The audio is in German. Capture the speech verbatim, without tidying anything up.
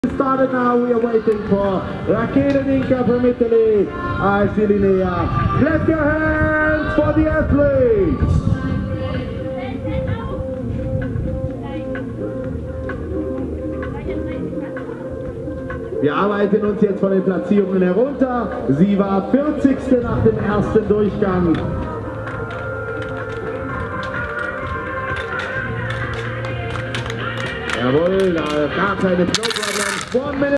Started now, we are waiting for Raketa Dinka from Italy, Arsilinea. Clap your hands for the athletes! Wir arbeiten uns jetzt von den Platzierungen herunter. Sie war vierzigste nach dem ersten Durchgang. Jawohl, da gar keine Problems.